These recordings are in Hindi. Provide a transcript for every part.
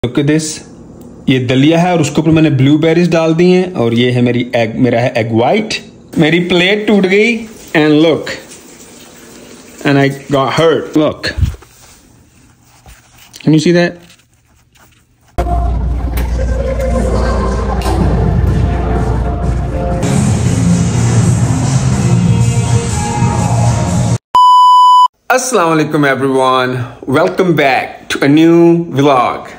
लुक एट दिस, ये दलिया है और उसके ऊपर मैंने ब्लूबेरीज डाल दी हैं और ये है मेरा है एग वाइट। मेरी प्लेट टूट गई and look and I got hurt. Look, can you see that? Assalamu alaikum everyone, welcome back to a new vlog.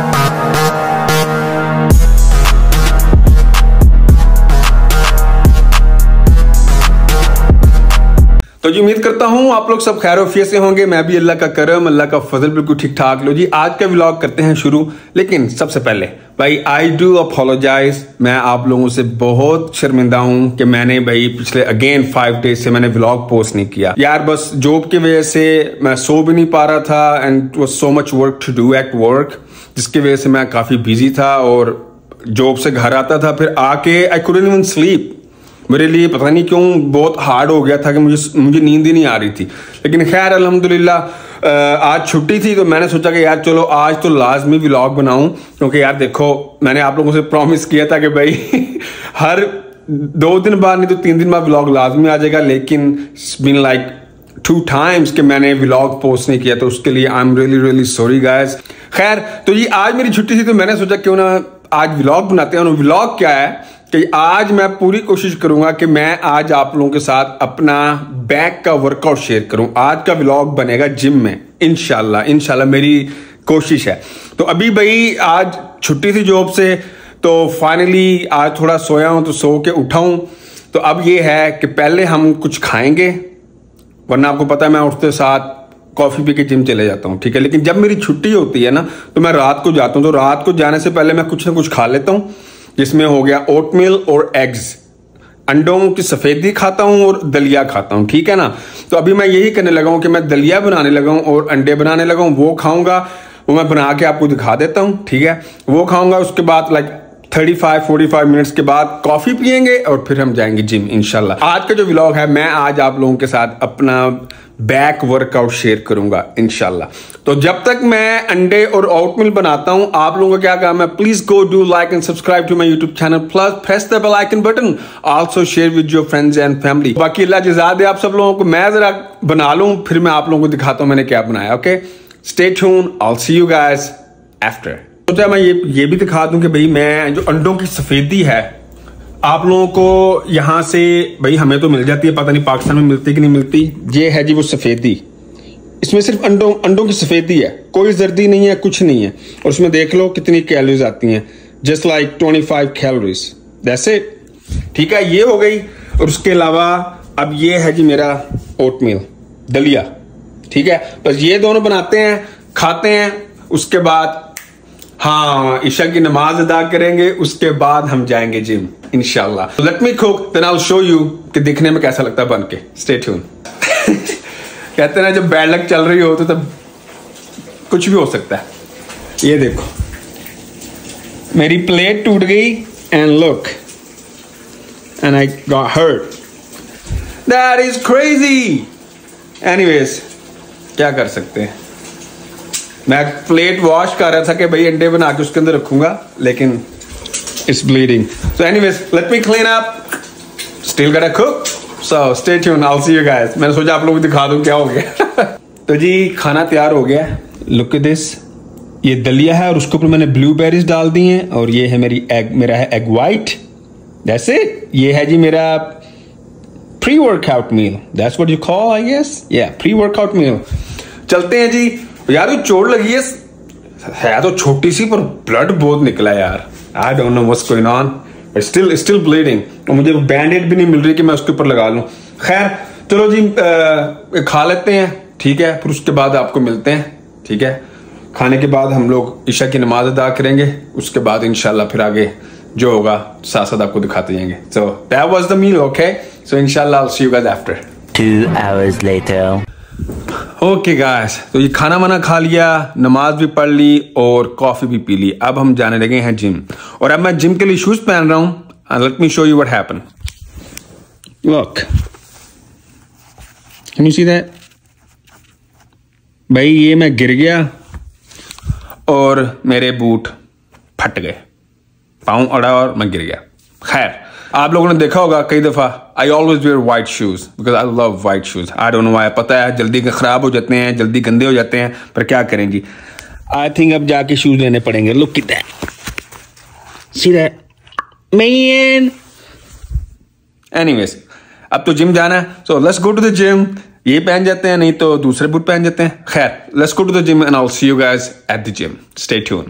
तो जी उम्मीद करता हूँ आप लोग सब खैर वफियत से होंगे। मैं भी अल्लाह का करम, अल्लाह का फजल बिल्कुल ठीक ठाक। लो जी आज का व्लॉग करते हैं शुरू। लेकिन सबसे पहले भाई आई डू अपोलोजाइज, मैं आप लोगों से बहुत शर्मिंदा हूँ कि मैंने भाई पिछले अगेन 5 डेज से मैंने व्लॉग पोस्ट नहीं किया यार। बस जॉब की वजह से मैं सो भी नहीं पा रहा था and it was so much work to do at work, जिसकी वजह से मैं काफी बिजी था और जॉब से घर आता था फिर आके आई कुडंट इवन स्लीप। मेरे लिए पता नहीं क्यों बहुत हार्ड हो गया था कि मुझे नींद ही नहीं आ रही थी। लेकिन खैर अल्हम्दुलिल्लाह आज छुट्टी थी तो मैंने सोचा कि यार चलो आज तो लाजमी व्लॉग बनाऊं, क्योंकि यार देखो मैंने आप लोगों से प्रॉमिस किया था कि भाई हर 2 दिन बाद नहीं तो 3 दिन बाद व्लॉग लाजमी आ जाएगा। लेकिन इट्स बीन लाइक 2 times कि मैंने व्लॉग पोस्ट नहीं किया, तो उसके लिए I am really really sorry guys. खैर तो ये आज मेरी छुट्टी थी तो मैंने सोचा क्यों ना आज व्लॉग बनाते हैं। और व्लॉग क्या है कि आज मैं पूरी कोशिश करूंगा कि मैं आज आप लोगों के साथ अपना बैक का वर्कआउट शेयर करूं। आज का व्लॉग बनेगा जिम में इंशाल्लाह मेरी कोशिश है। तो अभी भाई आज छुट्टी थी जॉब से तो फाइनली आज थोड़ा सोया हूं, तो सो के उठा हूं। तो अब ये है कि पहले हम कुछ खाएंगे, वरना आपको पता है मैं उठते साथ कॉफी पी के जिम चले जाता हूं, ठीक है। लेकिन जब मेरी छुट्टी होती है ना तो मैं रात को जाता हूं, तो रात को जाने से पहले मैं कुछ ना कुछ खा लेता हूं, जिसमें हो गया ओटमील और एग्स, अंडों की सफेदी खाता हूं और दलिया खाता हूं, ठीक है ना। तो अभी मैं यही करने लगा हूं कि मैं दलिया बनाने लगा हूं और अंडे बनाने लगा हूं, वो खाऊंगा, वो मैं बना के आपको दिखा देता हूं, ठीक है। वो खाऊंगा, उसके बाद लाइक 35-45 मिनट्स के बाद कॉफी पियेंगे और फिर हम जाएंगे जिम इंशाल्लाह। आज का जो व्लॉग है मैं आज आप लोगों के साथ अपना बैक वर्कआउट शेयर करूंगा इंशाल्लाह। तो जब तक मैं अंडे और ओटमील बनाता हूं, आप लोगों का क्या काम है, please go do like and subscribe to my YouTube channel, plus press the bell icon button, also share with your friends and family. बाकी अल्लाह जज़ा दे आप सब लोगों को। मैं जरा बना लूं फिर मैं आप लोगों को दिखाता हूं मैंने क्या बनाया। Okay stay tuned, I will see you guys after. तो मैं ये भी दिखा दूं कि भाई मैं जो अंडों की सफेदी है आप लोगों को यहां से भाई हमें तो मिल जाती है, पता नहीं पाकिस्तान में मिलती कि नहीं मिलती। ये है जी वो सफेदी, इसमें सिर्फ अंडों की सफेदी है, कोई जर्दी नहीं है, कुछ नहीं है। और उसमें देख लो कितनी कैलोरीज आती हैं, just like 25 calories, that's it, ठीक है। ये हो गई। और उसके अलावा अब ये है जी मेरा ओटमील दलिया, ठीक है। बस ये दोनों बनाते हैं, खाते हैं, उसके बाद हाँ ईशा की नमाज अदा करेंगे, उसके बाद हम जाएंगे जिम इंशाल्लाह। Let me cook then I will show you कि दिखने में कैसा लगता है बन के। Stay tuned. कहते हैं ना जब बैड लक चल रही हो तो तब कुछ भी हो सकता है। ये देखो मेरी प्लेट टूट गई and look and I got hurt, that is crazy. Anyways क्या कर सकते हैं, मैं प्लेट वॉश कर रहा था कि भाई अंडे बना के उसके अंदर रखूंगा, लेकिन it's bleeding. So anyways let me clean up, still got to cook, so stay tuned, I will see you guys. मैंने सोचा आप लोगों को दिखा दूं क्या हो गया। तो जी खाना तैयार हो गया। लुक एट दिस, ये दलिया है और उसके ऊपर मैंने ब्लूबेरीज डाल दी हैं और ये है मेरा है एग वाइट, दैट्स इट। ये है जी मेरा pre workout meal, that's what you call I guess, या प्री वर्कआउट मील। चलते हैं जी। यार ये चोट लगी है तो छोटी सी, पर ब्लड बहुत निकला यार। I don't know what's going on, but still bleeding. और मुझे बैंडेड भी नहीं मिल रही कि मैं उसके ऊपर लगा लूं। खैर चलो जी खा लेते हैं, ठीक है, फिर उसके बाद आपको मिलते हैं, ठीक है। खाने के बाद हम लोग ईशा की नमाज अदा करेंगे, उसके बाद इंशाल्लाह फिर आगे जो होगा साथ साथ आपको दिखाते जाएंगे। So that was the meal, okay. So इंशाल्लाह I will see you guys after. 2 hours later. Okay guys, तो ये खाना वाना खा लिया, नमाज भी पढ़ ली और कॉफी भी पी ली। अब हम जाने लगे हैं जिम, और अब मैं जिम के लिए शूज पहन रहा हूं। Let me show you what happen. Look, can you see that? भाई ये मैं गिर गया और मेरे बूट फट गए, पाँव अड़ा और मैं गिर गया। खैर, आप लोगों ने देखा होगा कई दफा, I always wear white shoes because I love white shoes. I don't know why, पता है जल्दी खराब हो जाते हैं, जल्दी गंदे हो जाते हैं, पर क्या करें जी। आई थिंक अब जाके शूज लेने पड़ेंगे। Look at that, see that man. Anyways, अब तो जिम जाना है, so let's go to the gym. ये पहन जाते हैं, नहीं तो दूसरे बूट पहन जाते हैं। खैर, let's go to the gym and I will see you guys at the gym. Stay tune.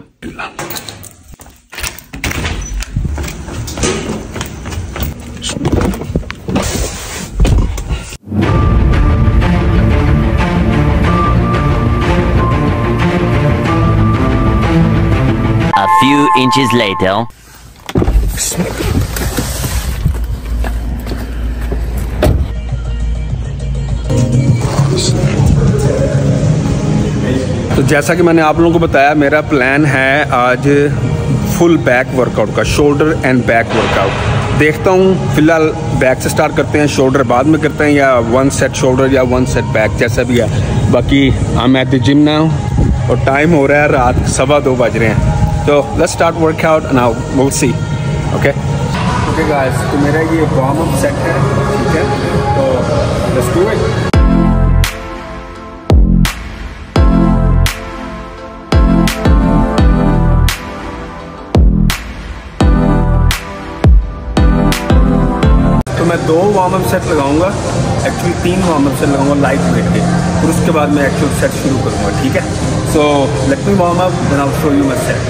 A few inches later. तो जैसा कि मैंने आप लोगों को बताया, मेरा प्लान है आज फुल बैक वर्कआउट का, शोल्डर एंड बैक वर्कआउट। देखता हूँ, फिलहाल बैक से स्टार्ट करते हैं, शोल्डर बाद में करते हैं, या 1 सेट शोल्डर या 1 सेट बैक, जैसा भी है। बाकी I am at the gym now और टाइम हो रहा है रात 2:15 बज रहे हैं। तो let's start workout and I will see. Okay guys, तो मेरा ये वार्म अप सेट है, ठीक है, तो लेट्स डू इट। तो मैं 2 वार्म अप सेट लगाऊंगा, एक्चुअली 3 वार्म अप सेट लगाऊंगा लाइट वेट के, और उसके बाद मैं एक्चुअल सेट शुरू करूंगा, ठीक है। So let me warm up, then I will show you my set.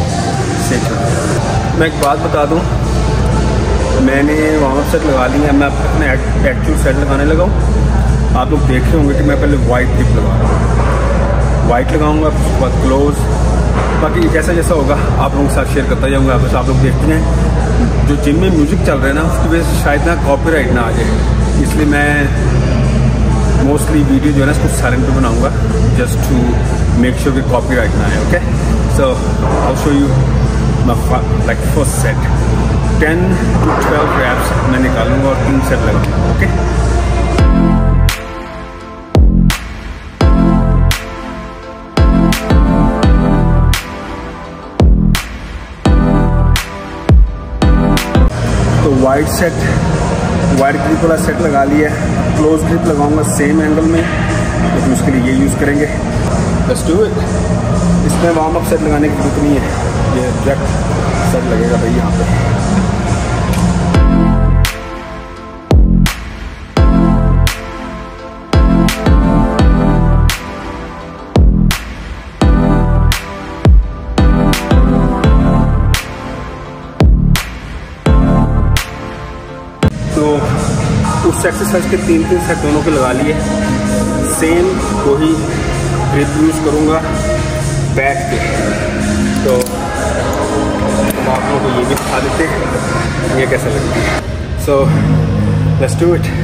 मैं एक बात बता दूं, मैंने वार्म अप सेट लगा लिया है, मैं अपने एक्चुअल सेट लगाने लगा हूँ। आप लोग देख रहे होंगे कि मैं पहले वाइट ग्रिप लगा रहा हूँ, वाइट लगाऊंगा, उसके बाद क्लोज, बाकी जैसा जैसा होगा आप लोगों के साथ शेयर करता जाऊँगा। बस आप लोग देखते हैं, जो जिम में म्यूज़िक चल रहा है ना, उसकी वजह से शायद ना कॉपीराइट ना आ जाए, इसलिए मैं मोस्टली वीडियो जो है ना इसको साइलेंट पे बनाऊंगा, जस्ट टू मेक श्योर कि कॉपीराइट ना आए। Okay, so I will show you my like first set. 10 to 12 reps मैं निकालूंगा और 3 सेट लगाऊंगा। Okay, wide set, wide grip वाला सेट लगा लिया है। क्लोज ग्रिप लगाऊंगा सेम एंगल में, लेकिन उसके लिए ये यूज़ करेंगे। Let's do it. इसमें वार्म अप सेट लगाने की जरूरत नहीं है, ये डायरेक्ट सेट लगेगा भाई यहाँ पे। उस एक्सरसाइज के 3 सेट दोनों के लगा लिए, सेम वही ग्रिप यूज़ करूँगा बैक के। तो आप लोगों को ये भी दिखा देते हैं ये कैसा लगता है। So let's do it.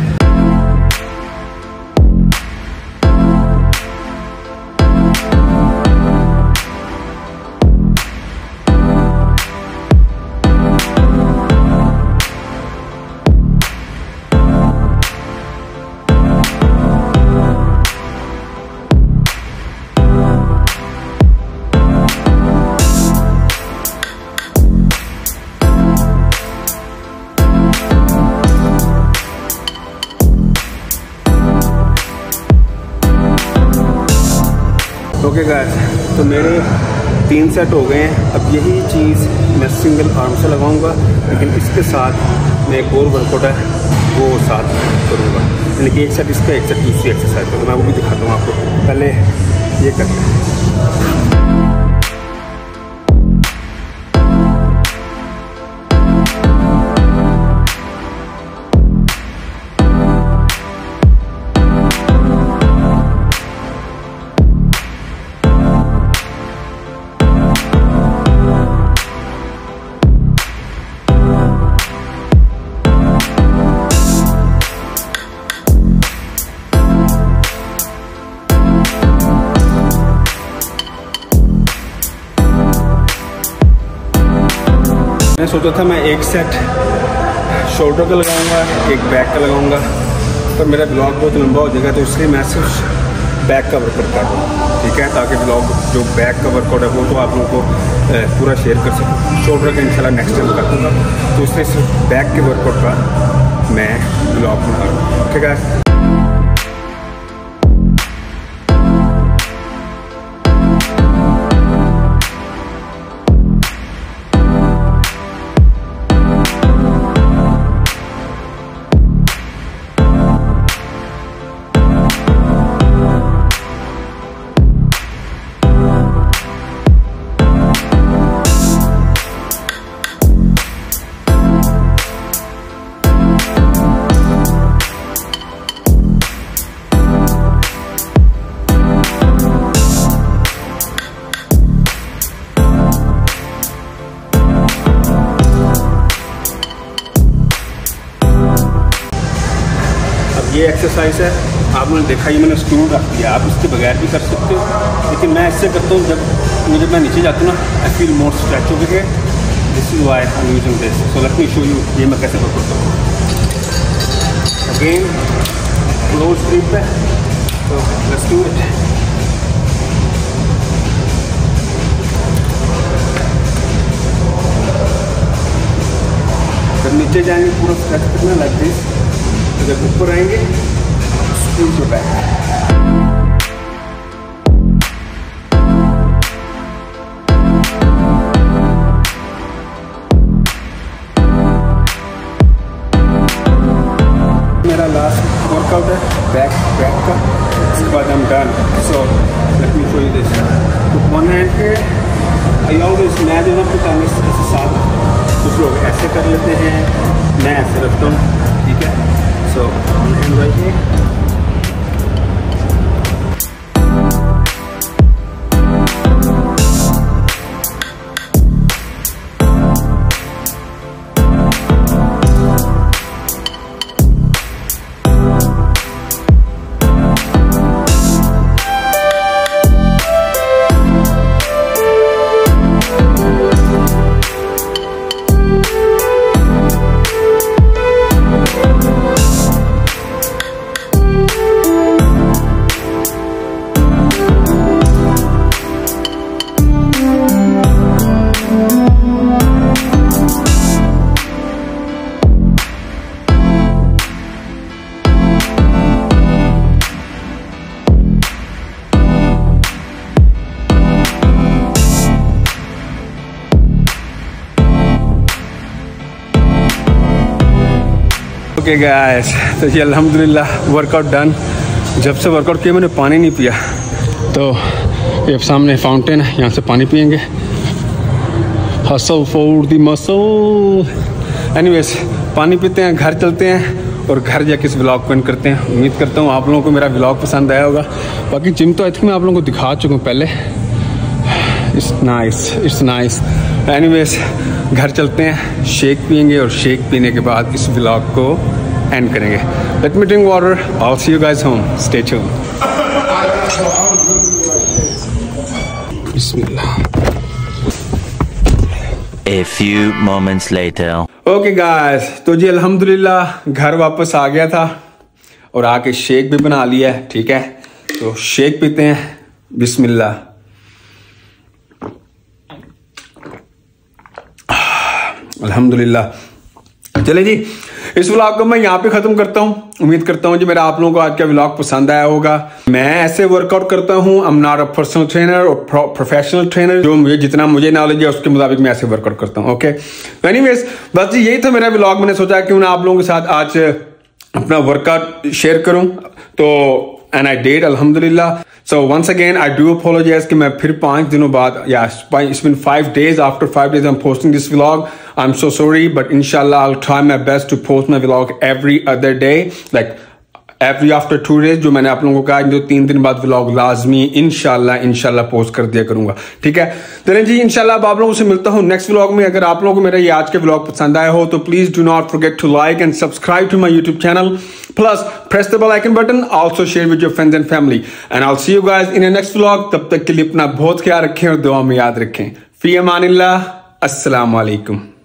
Okay guys, तो मेरे 3 सेट हो गए हैं। अब यही चीज़ मैं सिंगल आर्म से लगाऊंगा, लेकिन इसके साथ मैं एक और वर्कआउट है वो साथ करूँगा, यानी कि एक सेट इसका, एक सेट दूसरी एक्सरसाइज करूँगा। मैं वो भी दिखाता हूँ आपको, पहले ये करते हैं। मैं सोचा था मैं एक सेट शोल्डर का लगाऊंगा, एक बैक का लगाऊंगा, पर मेरा ब्लॉग बहुत लंबा हो जाएगा, तो इसलिए मैं सिर्फ बैक का वर्कआउट कर रहा हूँ, ठीक है, ताकि ब्लॉग जो बैक का वर्कआउट है वो तो आप लोगों को पूरा शेयर कर सकूँ। शोल्डर का इंशाल्लाह नेक्स्ट टाइम कर दूँगा, तो उससे सिर्फ बैक के वर्कआउट का मैं ब्लॉग बना रहा हूँ। ठीक है, ये एक्सरसाइज है, आपने देखा, ये मैंने स्टूल रख दिया, आप इसके बगैर भी कर सकते हो, लेकिन मैं इससे करता हूँ जब मैं नीचे जाता हूँ ना, I feel more stretch over here, this is why I am using this. So let me show you ये मैं कैसे वर्क करता हूँ। अगेन क्लोज ग्रिप है, तो लेट्स डू इट। जब नीचे जाएंगे पूरा स्ट्रेच करना लाइक दिस, जब ऊपर आएंगे स्क्वीज योर बैक। मेरा लास्ट वर्कआउट है बैक का, इसके बाद हम done. So let me show you this. तो वन हैंड पे आई ऑलवेज, मैं जो ना पता ऐसे साथ, कुछ लोग ऐसे कर लेते हैं, मैं ऐसे रखता हूँ, ठीक है। So one hand right here. Okay guys, तो ये अल्हम्दुलिल्लाह वर्कआउट डन। जब से वर्कआउट किया मैंने पानी नहीं पिया, तो ये सामने फाउंटेन है, यहाँ से पानी पियेंगे। Hustle for the muscle. Anyways, पानी पीते हैं, घर चलते हैं और घर जाके इस व्लॉग को एंड करते हैं। उम्मीद करता हूँ आप लोगों को मेरा व्लॉग पसंद आया होगा। बाकी जिम तो आई थिंक मैं आप लोगों को दिखा चुका हूँ पहले। It's nice. एनीवेज, घर चलते हैं, शेक पियेंगे और शेक पीने के बाद इस व्लॉग को एंड करेंगे। Let me drink water, I will see you guys home, stay tuned. बिस्मिल्लाह। A few moments later. Okay guys, तो जी अल्हम्दुलिल्लाह घर वापस आ गया था और आके शेक भी बना लिया है, ठीक है। तो शेक पीते हैं, बिस्मिल्लाह। अल्हम्दुलिल्लाह। चले जी, इस व्लॉग को मैं यहाँ पे खत्म करता हूँ। उम्मीद करता हूँ जी मेरा आप लोगों को आज का व्लॉग पसंद आया होगा। मैं ऐसे वर्कआउट करता हूँ, I am not a personal trainer और प्रोफेशनल ट्रेनर। जो मुझे जितना मुझे नॉलेज है उसके मुताबिक मैं ऐसे वर्कआउट करता हूँ। ओके, एनीवेज, बस जी यही था मेरा व्लॉग। मैंने सोचा क्यों ना आप लोगों के साथ आज अपना वर्कआउट शेयर करूँ, तो and I did, alhamdulillah. So once again, I do apologize कि मैं फिर 5 दिनों बाद, it's been 5 days, after 5 days I'm posting this vlog. I'm so sorry, but inshallah I'll try my best to post my vlog every other day, like every after 2 days। जो मैंने आप लोगों को कहा, जो 3 दिन बाद व्लॉग लाजमी इंशाल्लाह पोस्ट कर दिया करूंगा, ठीक है। चलें जी, इंशाल्लाह अब आप लोगों से मिलता हूँ नेक्स्ट व्लॉग में। अगर आप लोगों को मेरा ये आज के व्लॉग पसंद आया हो तो please do not forget to like and subscribe to my YouTube channel, plus press the bell icon button, also share with your friends and family, and I will see you guys in the next vlog. तब तक के लिए अपना बहुत ख्याल रखें और दुआ में याद रखें। फी अमानिल्लाह, अस्सलाम वालेकुम।